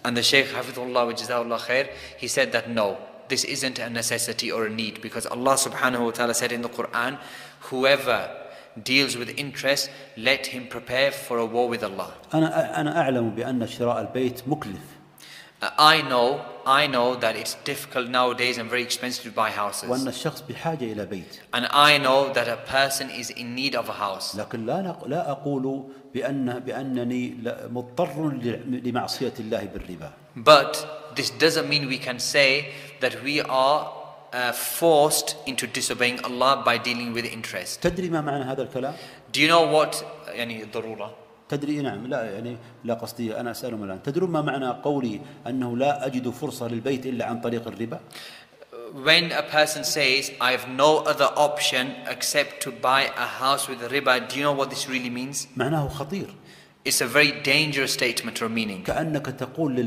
And the Shaykh Hafidhullah Wajzahullah Khair, he said that no, this isn't a necessity or a need, because Allah subhanahu wa ta'ala said in the Quran, whoever deals with interest, let him prepare for a war with Allah. أنا أعلم بأن شراء البيت مكلف. I know that it's difficult nowadays and very expensive to buy houses. وأن الشخص بحاجة إلى بيت. And I know that a person is in need of a house. لكن لا أقول بأنني مضطر لمعصية الله بالربا. But this doesn't mean we can say that we are forced into disobeying Allah by dealing with interest. تدري ما معنى هذا الكلام؟ Do you know what يعني الضرورة؟ تدري نعم لا يعني لا قصدي أنا أسألهم الآن تدرون ما معنى قولي أنه لا أجد فرصة للبيت إلا عن طريق الربا؟ When a person says I have no other option except to buy a house with riba, do you know what this really means? معناه خطير. It's a very dangerous statement or meaning. كأنك تقول